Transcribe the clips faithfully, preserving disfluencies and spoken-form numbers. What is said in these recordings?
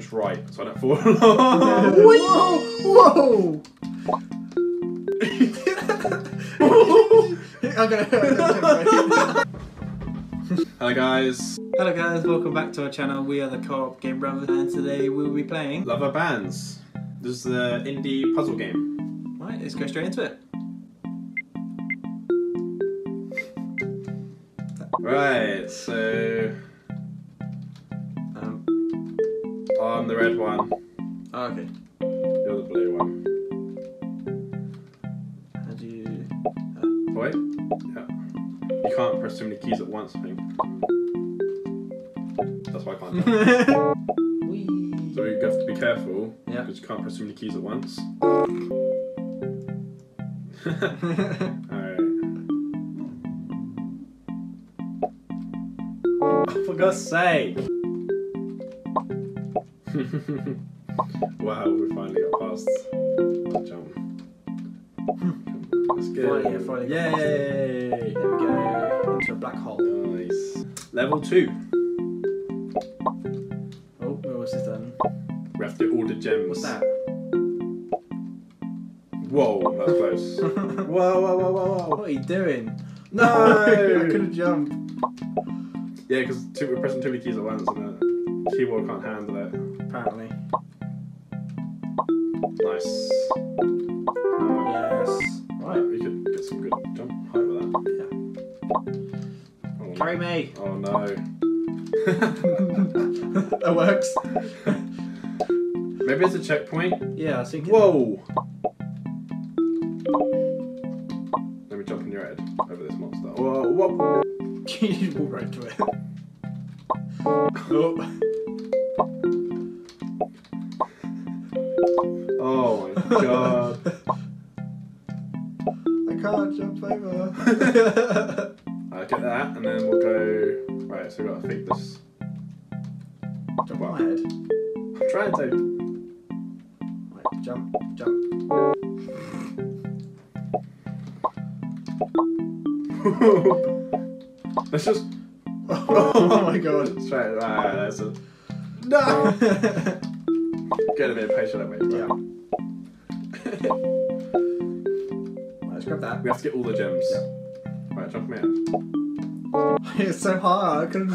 push right so I don't fall. Whoa! Whoa! I'm gonna, I'm gonna Hello guys. Hello guys, welcome back to our channel. We are the Co-op Game Brothers, and today we will be playing Lover Bands. This is the indie puzzle game. Right, let's go straight into it. Right, so um, I'm the red one. Oh, okay. You're the blue one. How do you... Uh, Wait. Yeah. You can't press too many keys at once, I think. That's why I can't jump. Whee. So you have to be careful, yeah, because you can't press too many keys at once. Alright. Oh, for God's sake! Wow, we finally got past that jump. That's good. Finally, finally got past it. Yay! There we go. Into a black hole. Nice. Level two. Oh, what's this done? We have to do all the gems. What's that? Whoa, that's close. Whoa, whoa, whoa, whoa, whoa. What are you doing? No! I couldn't jump. Yeah, because we're pressing too many keys at once and the keyboard can't handle it. Apparently. Nice. Yes. Right. We could get some good jump height with that. Yeah. Oh, Carry me. Oh no. That works. Maybe it's a checkpoint. Yeah, I was thinking. Whoa! Let me jump in your head over this monster. Whoa, whoa! You just walk right into it. Oh. Oh my god. I can't jump over. I'll get that and then we'll go. Right, so we've got to think this. Jump Wow. on my head. I'm trying to. Right, jump, jump. Let's just. Oh my god. Let's try it. Right, that's a. No! Get a bit patient that way. Yeah. Right, let's grab that. We have to get all the gems. Yeah. Right, jump me in. It's so hard. I couldn't.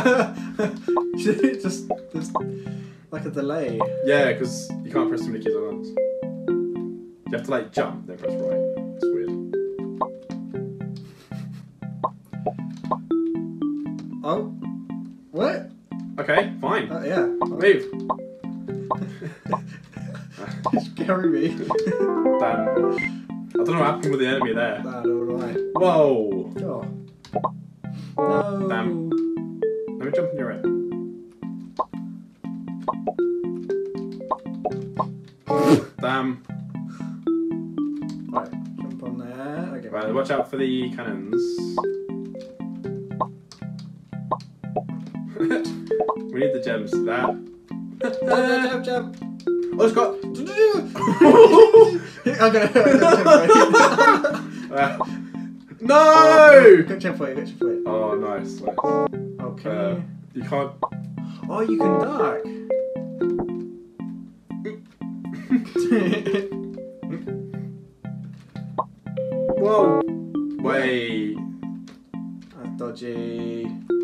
just, just like a delay. Yeah, because you can't press too many keys at once. You have to like jump, then press right. It's weird. Oh. What? Okay, fine. Uh, yeah. Move. Just carry me. Damn. I don't know what happened with the enemy there. Bad, alright. Whoa. Oh. No. Damn. Let me jump in your head. Damn. Right, jump on there. Okay. Right, watch out for the cannons. We need the gems. That. Jump, jump, jump. Oh, it's got. I'm gonna. uh, no! Good jump for you, good jump for you. Oh, nice. nice. Okay. Uh, you can't. Oh, you can duck. Whoa! Wait. That's dodgy.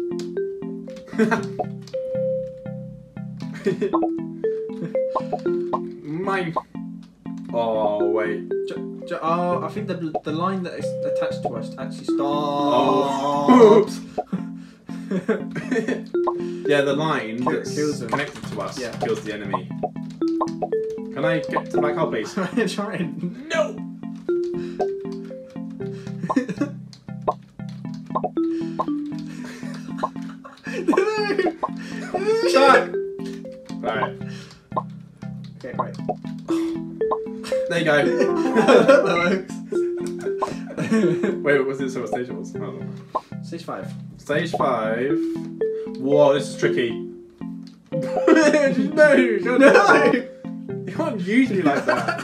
Mine. Oh wait. J j oh, I think the the line that is attached to us actually stops. Oh. Yeah, the line Kill, that's kills them. connected to us Yeah. kills the enemy. Can I get to the black hole, please? I'm trying. No. Shut. Right. Okay, right. There you go. That works. Wait, what was it? So what stage it was? I don't know. Stage five. Stage five. Whoa, this is tricky. No, no, no. You can't use me like that.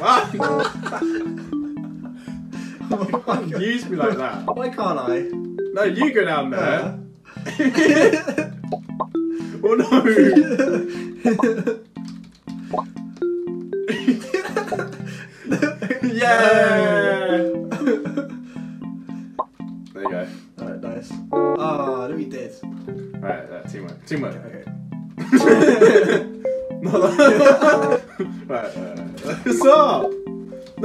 You can't use me like that. Why can't I? No, you go down there. Uh. Oh no. Yeah! There you go. Alright, nice. Oh, no, we did. Alright, uh, teamwork. Teamwork. Okay. No, no. Right, uh, what's up? No!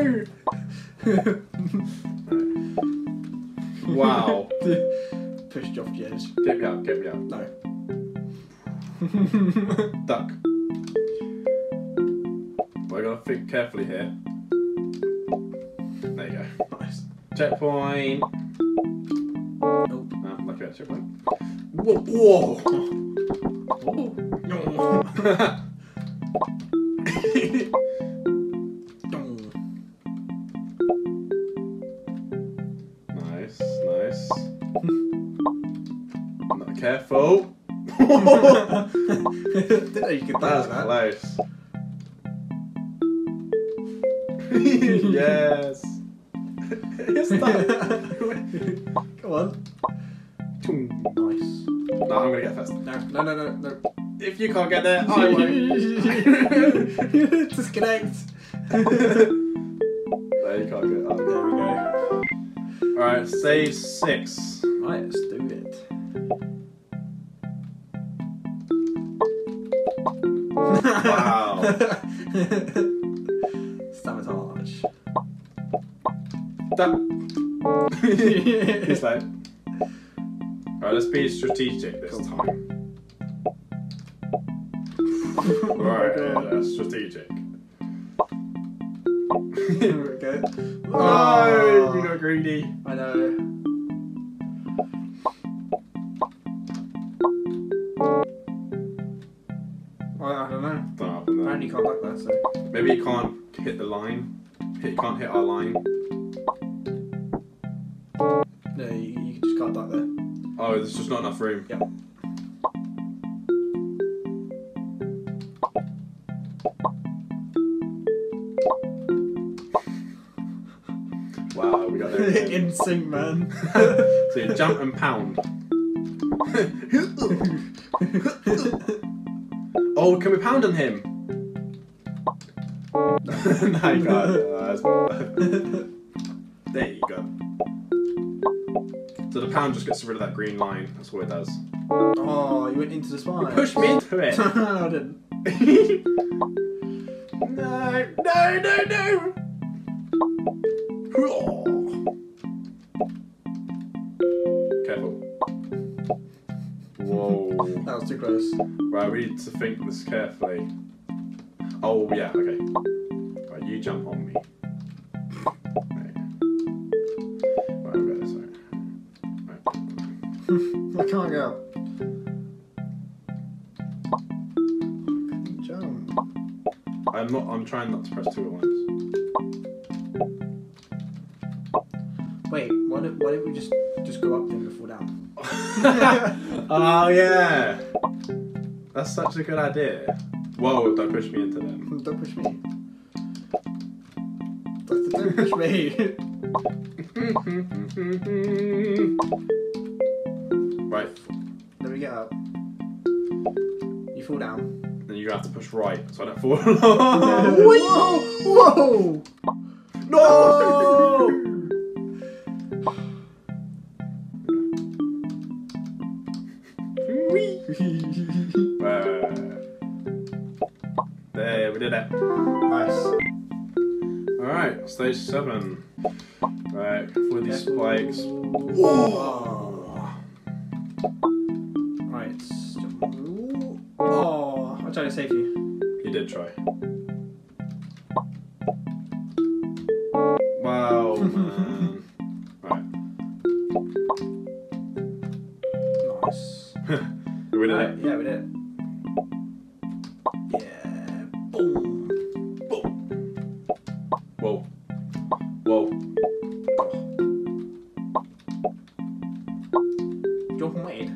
Wow. Pushed you off the edge. Get me out, get me out. No. Duck. We're gonna think carefully here. There you go. Nice. Checkpoint. Nope. No, like a checkpoint. Whoa! Whoa. Oh. No. Nice, nice. Not careful. Didn't know you could That was that. close. Yes. Yes, that. Come on. Nice. No, I'm gonna get first. No, no, no, no, no. If you can't get there, I won't. Disconnect. There, you can't get it. Oh, There we go. alright, save six. Right, let's do it. Wow. Sabotage. That. He's like. Alright, let's be strategic this Cool. time. Alright, yeah, that's strategic. There we go. No, you got greedy. I know. Well, I don't know. Don't know what happened there. Apparently you can't like that, so. Maybe you can't hit the line. Hit, can't hit our line. No, you, you just can't like that. Oh, there's just not enough room. Yep. Wow, we got there. again. In sync, man. So you jump and pound. Oh, can we pound on him? No, you can't. Uh, there you go. So the pound just gets rid of that green line. That's what it does. Oh, you went into the spine. You pushed me into it. No, I didn't. No, no, no, no. Careful. Whoa. That was too close. Right, we need to think this carefully. Oh, yeah, okay. Right, you jump on me. Right, right I've got this way. Right. I can't go. Jump. I'm not, I'm trying not to press two at once. Wait, why don't, why don't we just just go up then and fall down? Oh, yeah. That's such a good idea. Whoa, don't push me into them. Don't push me. Don't, don't push me. Right, Let me get up. You fall down. then you have to push right so I don't fall. Whoa! Whoa! No! There, we did it. Nice. Alright, stage seven. Right, for these spikes. Whoa! Right. Oh, I'm trying to save you. You did try. Wow, man. Right. Nice. We did Right, it. yeah, we did it. Yeah. Boom. Boom. Whoa. Whoa. Jump and wait.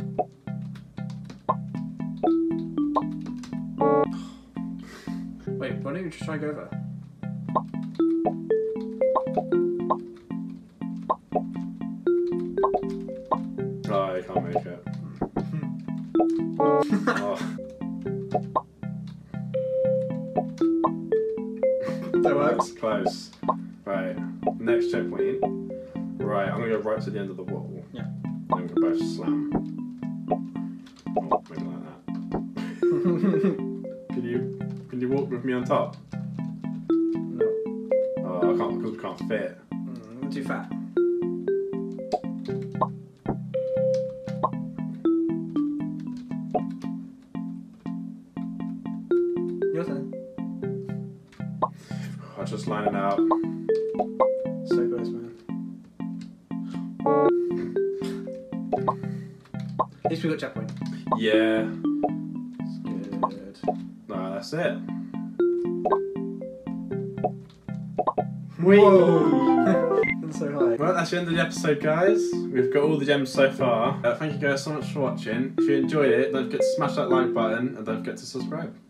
Wait, why don't you just try and go over? Oh, I can't make it. Oh. That works. Close. Right. Next checkpoint. Right, I'm gonna go right to the end of the wall. Yeah. Then we'll both slam. Oh, maybe like that. Can you can you walk with me on top? No. Oh, I can't because we can't fit. Mm, we're too fat. Your turn. I was just lining out. So close, man. At least we got checkpoint. Yeah. Good. No, that's it. Whoa! That's so high. Well, that's the end of the episode, guys. We've got all the gems so far. Uh, thank you guys so much for watching. If you enjoyed it, don't forget to smash that like button and don't forget to subscribe.